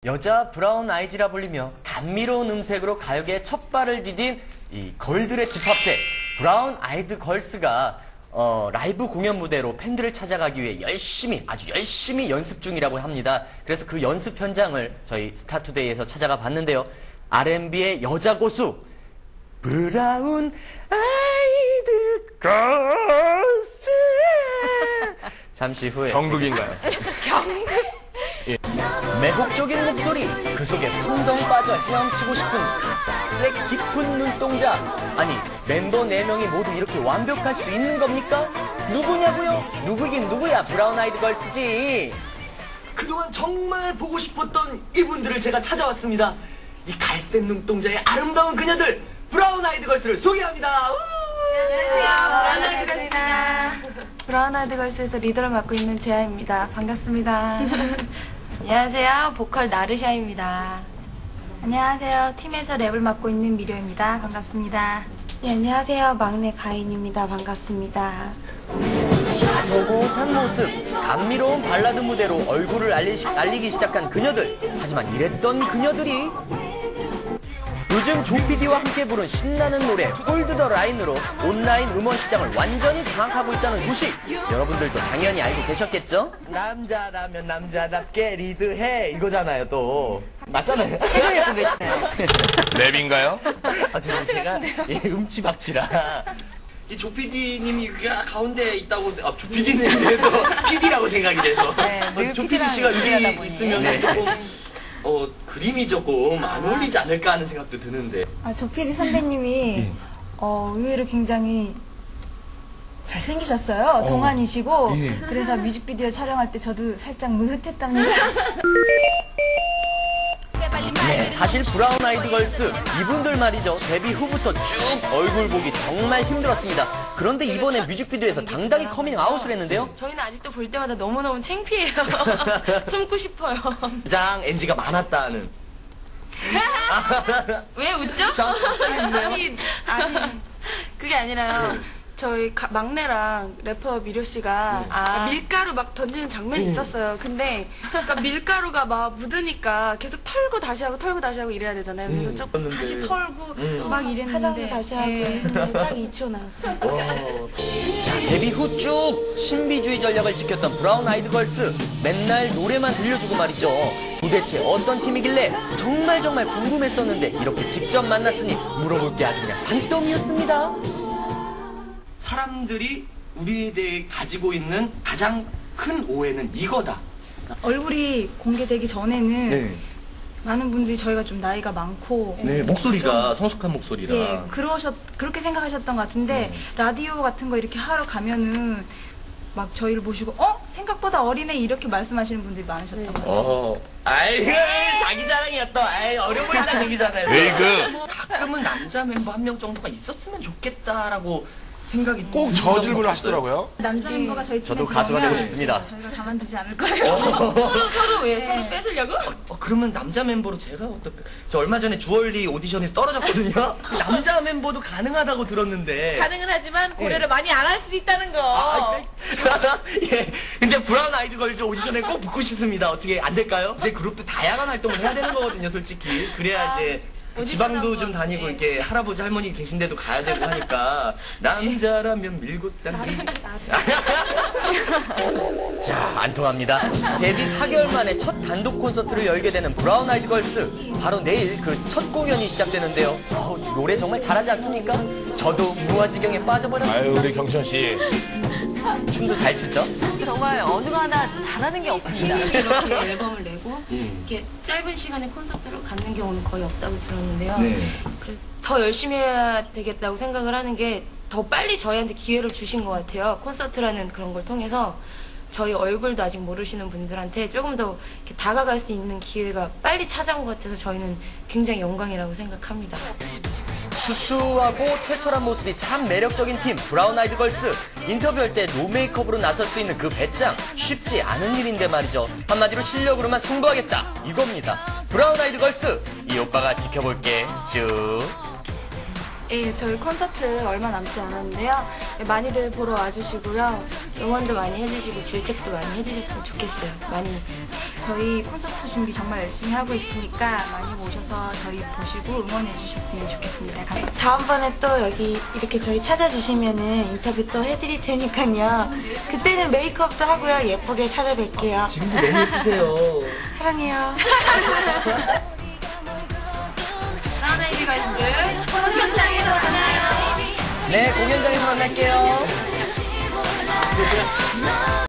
여자 브라운 아이즈라 불리며 감미로운 음색으로 가요계에 첫 발을 디딘 이 걸들의 집합체 브라운 아이드 걸스가 라이브 공연 무대로 팬들을 찾아가기 위해 아주 열심히 연습 중이라고 합니다. 그래서 그 연습 현장을 저희 스타투데이에서 찾아가 봤는데요. R&B의 여자 고수 브라운 아이드 걸스 잠시 후에 경극인가요? 매혹적인 목소리, 그 속에 풍덩 빠져 헤엄치고 싶은 갓색 깊은 눈동자. 아니, 멤버 4명이 모두 이렇게 완벽할 수 있는 겁니까? 누구냐고요? 누구긴 누구야? 브라운 아이드 걸스지. 그동안 정말 보고 싶었던 이분들을 제가 찾아왔습니다. 이 갈색 눈동자의 아름다운 그녀들, 브라운 아이드 걸스를 소개합니다. 안녕하세요. 브라운 아이드 걸스입니다. 브라운 아이드 걸스에서 리더를 맡고 있는 재아입니다. 반갑습니다. 안녕하세요. 보컬 나르샤입니다. 안녕하세요. 팀에서 랩을 맡고 있는 미료입니다. 반갑습니다. 네, 안녕하세요. 막내 가인입니다. 반갑습니다. 소곳한 모습, 감미로운 발라드 무대로 얼굴을 알리기 시작한 그녀들. 하지만 이랬던 그녀들이 요즘 조피디와 함께 부른 신나는 노래 홀드 더 라인으로 온라인 음원 시장을 완전히 장악하고 있다는 소식, 여러분들도 당연히 알고 계셨겠죠? 남자라면 남자답게 리드해 이거잖아요. 또 맞잖아요. 책을 읽고 계시네요. 랩인가요? 지금 제가 음치박치라 이 조피디님이 가운데 있다고 조피디님에도 PD라고 생각이 돼서 조피디 씨가 여기 있으면 조금 그림이 조금 안 어울리지 않을까 하는 생각도 드는데. 조피디 선배님이 의외로 굉장히 잘생기셨어요. 동안이시고. 그래서 뮤직비디오 촬영할 때 저도 살짝 무흐했답니다. 네, 사실 브라운 아이드 걸스 이분들 말이죠. 데뷔 후부터 쭉 얼굴 보기 정말 힘들었습니다. 그런데 이번에 뮤직비디오에서 당당히 커밍 아웃을 했는데요. 저희는 아직도 볼 때마다 너무너무 창피해요. 숨고 싶어요. 가장 NG가 많았다는. 왜 웃죠? 아니, 그게 아니라요. 저희 막내랑 래퍼 미료 씨가 밀가루 막 던지는 장면이 있었어요. 근데 그러니까 밀가루가 막 묻으니까 계속 털고 다시 하고 털고 다시 하고 이래야 되잖아요. 그래서 조금 다시 털고 막 이랬는데 화장도 다시 하고 했는데 딱 2초 나왔어요. 자, 데뷔 후 쭉 신비주의 전략을 지켰던 브라운 아이드 걸스. 맨날 노래만 들려주고 말이죠. 도대체 어떤 팀이길래 정말 궁금했었는데 이렇게 직접 만났으니 물어볼 게 아주 그냥 산더미였습니다. 사람들이 우리에 대해 가지고 있는 가장 큰 오해는 이거다. 얼굴이 공개되기 전에는 많은 분들이 저희가 좀 나이가 많고 목소리가 성숙한 목소리라. 예, 그렇게 생각하셨던 것 같은데 라디오 같은 거 이렇게 하러 가면은 막 저희를 보시고 생각보다 어리네 이렇게 말씀하시는 분들이 많으셨던 것 같아요. 아이고 자기 자랑이었다. 어려 보인다는 얘기잖아요. 에이그. 가끔은 남자 멤버 한 명 정도가 있었으면 좋겠다라고 생각이 꼭 저 질문을 하시더라고요. 남자 멤버가 저희 팀에 저도 가수가 되고 싶습니다. 저희가 가만두지 않을 거예요. 서로 왜 서로 뺏으려고? 그러면 남자 멤버로 제가 어떨까? 저 얼마 전에 주얼리 오디션에서 떨어졌거든요. 남자 멤버도 가능하다고 들었는데. 가능은 하지만 고려를 많이 안 할 수도 있다는 거. 예. 근데 브라운 아이드 걸즈 오디션에 꼭 붙고 싶습니다. 어떻게 안 될까요? 이제 그룹도 다양한 활동을 해야 되는 거거든요, 솔직히. 그래야 이제 지방도 좀 다니고 이렇게 할아버지 할머니 계신데도 가야 되고 하니까 남자라면 밀고 당기. 자, 안 통합니다. 데뷔 4개월 만에 첫 단독 콘서트를 열게 되는 브라운 아이드 걸스. 바로 내일 그 첫 공연이 시작되는데요. 노래 정말 잘하지 않습니까? 저도 무아지경에 빠져버렸습니다. 아유, 우리 경천 씨. 춤도 잘 추죠? 정말 어느 거 하나 잘하는 게 없습니다. 이렇게 앨범을 내고 이렇게 짧은 시간에 콘서트를 갖는 경우는 거의 없다고 들었는데요. 그래서 더 열심히 해야 되겠다고 생각을 하는 게 더 빨리 저희한테 기회를 주신 것 같아요. 콘서트라는 그런 걸 통해서 저희 얼굴도 아직 모르시는 분들한테 조금 더 이렇게 다가갈 수 있는 기회가 빨리 찾아온 것 같아서 저희는 굉장히 영광이라고 생각합니다. 수수하고 털털한 모습이 참 매력적인 팀 브라운 아이드 걸스. 인터뷰할 때 노 메이크업으로 나설 수 있는 그 배짱 쉽지 않은 일인데 말이죠. 한마디로 실력으로만 승부하겠다 이겁니다. 브라운 아이드 걸스, 이 오빠가 지켜볼게 쭉. 예, 저희 콘서트 얼마 남지 않았는데요. 많이들 보러 와주시고요. 응원도 많이 해주시고 질책도 많이 해주셨으면 좋겠어요. 많이. 저희 콘서트 준비 정말 열심히 하고 있으니까 많이 오셔서 저희 보시고 응원해 주셨으면 좋겠습니다. 다음번에 또 여기 이렇게 저희 찾아주시면은 인터뷰 또 해드릴 테니까요. 그때는 메이크업도 하고요. 예쁘게 찾아뵐게요. 지금도 너무 예쁘세요. 사랑해요. 브라운 아이드 걸스 공연장에서 만나요. 네, 공연장에서 만날게요.